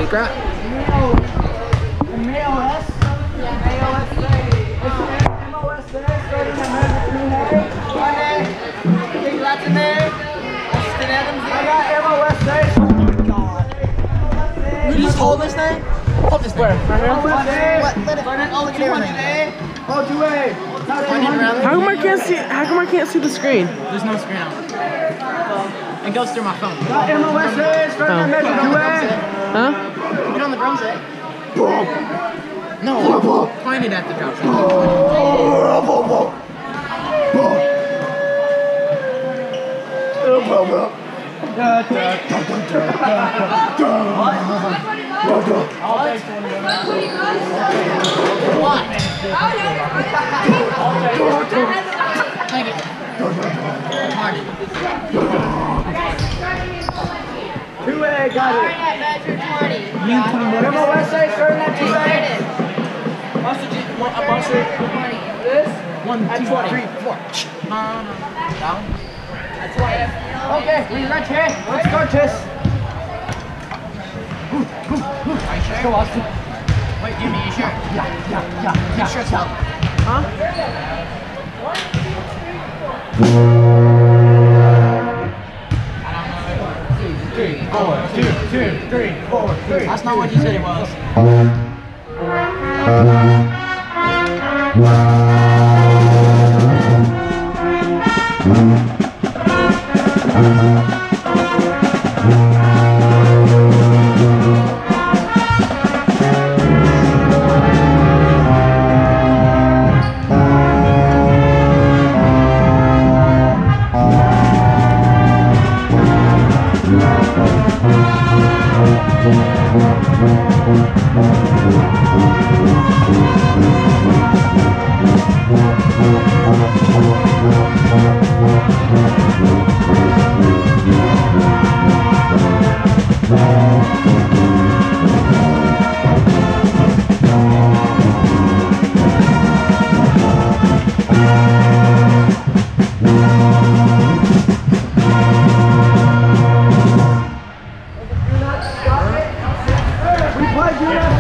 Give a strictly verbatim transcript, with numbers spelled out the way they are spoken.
crap. M O S? Yeah. M O S A. M O S A starting at magazine A. Monday. Big Latin there. Austin Adams. I got M O S A. Oh my god. You just hold this thing? Hold this where? Right here? M O S A. What? Let it. Oh, look at everything. Oh, two A. How come I can't see? How come I can't see the screen? There's no screen on. It goes through my phone. Got M O S A starting at measure two A. Huh? Get on the drum set. No, point it at the drum set. What? Thank you. Marty. two A, got it. Starting at measure twenty. M O S A starting at two A. A monster. This? One, two, twenty. three, four. Um, down. That's why. Okay, we right here. Let's start this. Are you sure? Go, Austin. Wait, Jimmy, you sure? Yeah, yeah, yeah, You sure as hell. Huh? Three, four, two, two, three, four, three. That's not what you said it was. We play do not